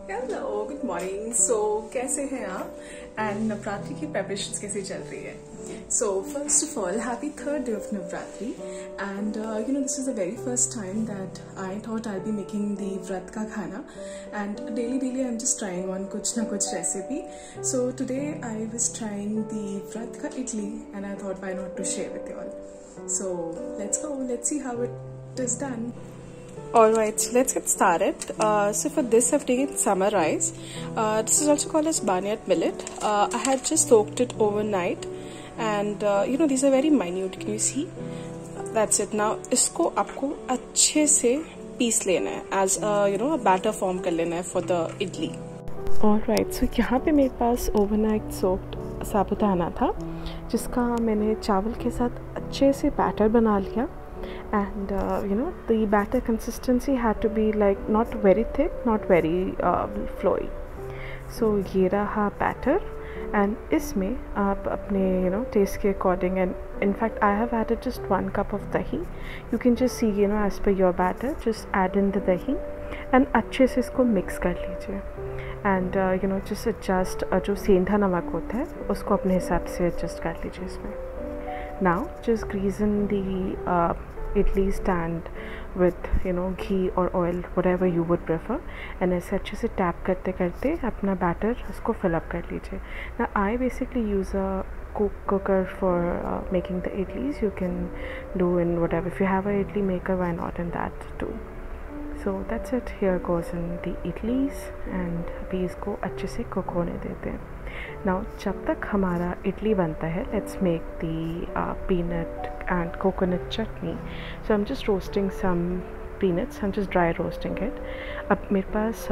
Hello, good morning. सो कैसे हैं आप एंड नवरात्रि की प्रेपरेशंस कैसे चल रही है? So first of all happy third day of Navratri and this is the very first time that I thought I be making the vrat का खाना and daily I am just trying on कुछ ना कुछ recipe. So today I was trying the vrat का idli and I thought why not to share with you all. So let's see how it is done. Alright, so let's get started. So for this I've taken summer rice. This is also called as barnyard millet. I had just soaked it overnight and these are very minute. Can you see? That's it. Now इसको आपको अच्छे से piece लेना है as a batter form कर लेना है for the idli. Alright, so यहाँ पे मेरे पास overnight soaked साबुदाना था जिसका मैंने चावल के साथ अच्छे से बैटर बना लिया. And the batter consistency had to be like not very thick, not very flowy. So ये रहा batter and इसमें आप अपने taste के according, and in fact I have added just 1 cup of dahi. You can just see as per your batter, just add in the dahi and अच्छे से इसको mix कर लीजिए. And just adjust जो सेंधा नमक होता है उसको अपने हिसाब से adjust कर लीजिए इसमें. Now just greasen the idli stand with ghee or oil, whatever you would prefer, and ऐसे अच्छे से टैप करते करते अपना बैटर उसको fill up कर लीजिए. Now I basically use a cooker for making the idlis. You can do in whatever, if you have a idli maker, why not in that too. So that's it. Here goes in the idlis and अभी इसको अच्छे से cook होने देते हैं. Now जब तक हमारा इडली बनता है, let's make the peanut and coconut chutney. So I'm just roasting some peanuts. I'm just dry roasting it. अब मेरे पास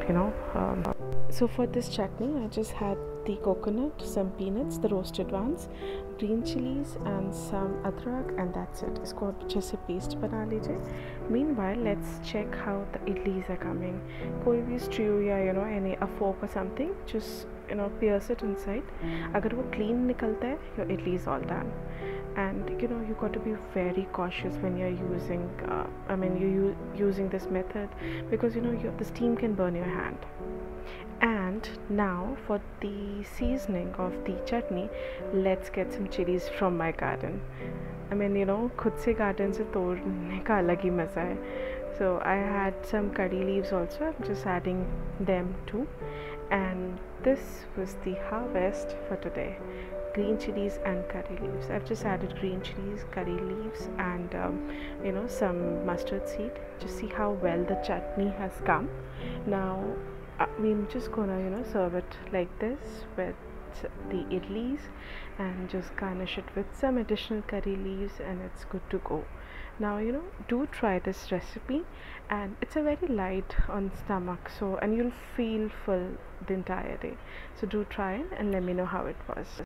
so for this chutney I just had the coconut, some peanuts, the roasted ones, green chilies and some adrak, and that's it. इसको अच्छे से paste बना लीजिए. Meanwhile let's check how the idlis are coming. कोई भी stew या a fork or something, just pierce it inside. अगर वो clean निकलता है, your idli is all done. And you got to be very cautious when you're using using this method, because the steam can burn your hand. And now for the seasoning of the chutney, let's get some chilies from my garden. खुद से garden से तोड़ने का अलग ही मज़ा है. So I had some curry leaves also. I'm just adding them too. And this was the harvest for today. Green chilies and curry leaves. I've just added green chilies, curry leaves, and some mustard seed. Just see how well the chutney has come. Now we're just gonna serve it like this with the idlis and just garnish it with some additional curry leaves, and it's good to go. Now do try this recipe, and it's a very light on stomach, so and you'll feel full the entire day. So do try it and let me know how it was.